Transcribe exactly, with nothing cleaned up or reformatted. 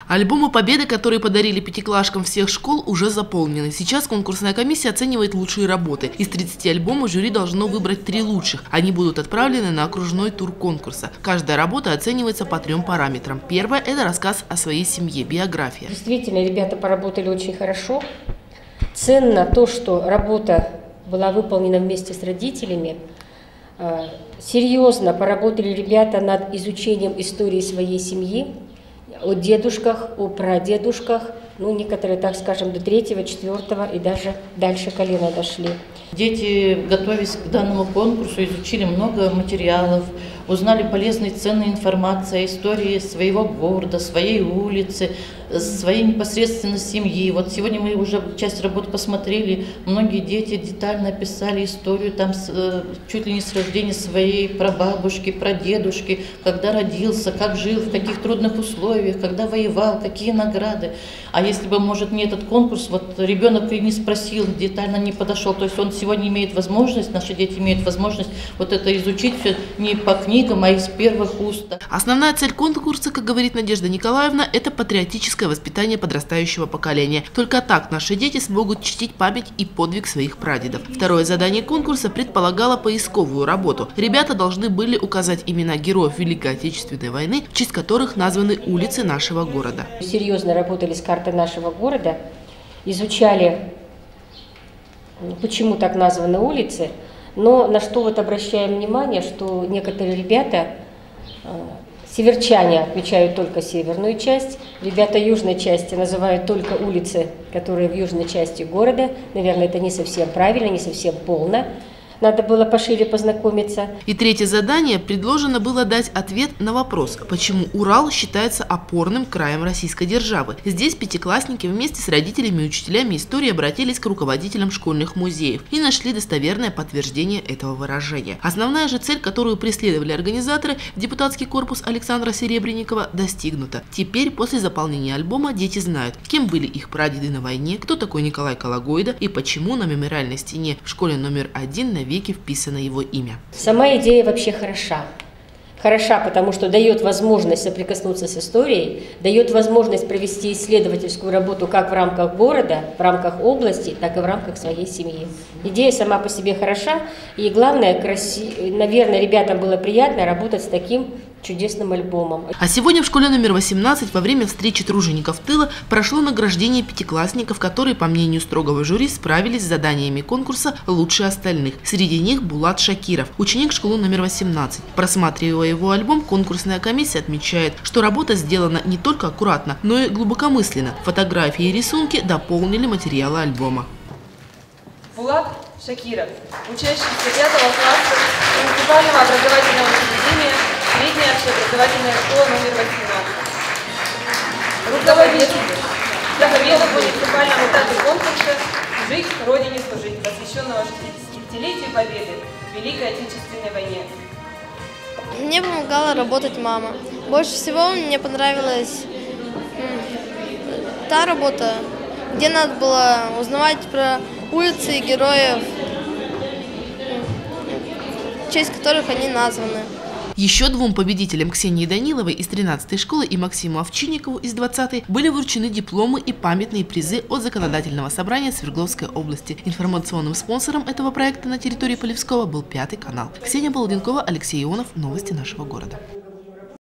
Альбомы победы, которые подарили пятиклашкам всех школ, уже заполнены. Сейчас конкурсная комиссия оценивает лучшие работы. Из тридцати альбомов жюри должно выбрать три лучших. Они будут отправлены на окружной тур конкурса. Каждая работа оценивается по трем параметрам. Первое – это рассказ о своей семье, биография. Действительно, ребята поработали очень хорошо. Ценно то, что работа была выполнена вместе с родителями. Серьезно поработали ребята над изучением истории своей семьи, о дедушках, о прадедушках, ну, некоторые, так скажем, до третьего, четвертого и даже дальше колена дошли. Дети, готовясь к данному конкурсу, изучили много материалов, узнали полезную и ценную информацию о истории своего города, своей улицы, своей непосредственно семьи. Вот сегодня мы уже часть работы посмотрели, многие дети детально описали историю там чуть ли не с рождения своей прабабушки, прадедушки, когда родился, как жил, в каких трудных условиях, когда воевал, какие награды. А если бы, может, не этот конкурс, вот ребенок и не спросил, детально не подошел, то есть он сегодня имеет возможность, наши дети имеют возможность вот это изучить все не по книгам, а из первых уст. Основная цель конкурса, как говорит Надежда Николаевна, это патриотическое воспитание подрастающего поколения. Только так наши дети смогут чтить память и подвиг своих прадедов. Второе задание конкурса предполагало поисковую работу. Ребята должны были указать имена героев Великой Отечественной войны, в честь которых названы улицы нашего города. Серьезно работали с картой нашего города, изучали, почему так названы улицы, но на что вот обращаем внимание, что некоторые ребята, северчане отмечают только северную часть, ребята южной части называют только улицы, которые в южной части города. Наверное, это не совсем правильно, не совсем полно. Надо было пошире познакомиться. И третье задание предложено было дать ответ на вопрос, почему Урал считается опорным краем российской державы. Здесь пятиклассники вместе с родителями и учителями истории обратились к руководителям школьных музеев и нашли достоверное подтверждение этого выражения. Основная же цель, которую преследовали организаторы, депутатский корпус Александра Серебренникова, достигнута. Теперь, после заполнения альбома, дети знают, кем были их прадеды на войне, кто такой Николай Калагойда и почему на мемориальной стене в школе номер один на веке вписано его имя. Сама идея вообще хороша. Хороша, потому что дает возможность соприкоснуться с историей, дает возможность провести исследовательскую работу как в рамках города, в рамках области, так и в рамках своей семьи. Идея сама по себе хороша, и главное, краси... наверное, ребятам было приятно работать с таким чудесным альбомом. А сегодня в школе номер восемнадцать во время встречи тружеников тыла прошло награждение пятиклассников, которые, по мнению строгого жюри, справились с заданиями конкурса лучше остальных. Среди них Булат Шакиров, ученик школы номер восемнадцать. Просматривая его альбом, конкурсная комиссия отмечает, что работа сделана не только аккуратно, но и глубокомысленно. Фотографии и рисунки дополнили материалы альбома. Булат Шакиров, учащийся пятого класса муниципального образовательного учреждения средняя общеобразовательная школа номер восемнадцать. Руководитель для победы в муниципальном этапе конкурса «Жить, Родине служить», посвященного шестидесятипятилетию победы в Великой Отечественной войне. Мне помогала работать мама. Больше всего мне понравилась та работа, где надо было узнавать про улицы и героев, в честь которых они названы. Еще двум победителям, Ксении Даниловой из тринадцатой школы и Максиму Овчинникову из двадцатой, были вручены дипломы и памятные призы от Законодательного собрания Свердловской области. Информационным спонсором этого проекта на территории Полевского был Пятый канал. Ксения Полуденкова, Алексей Ионов. Новости нашего города.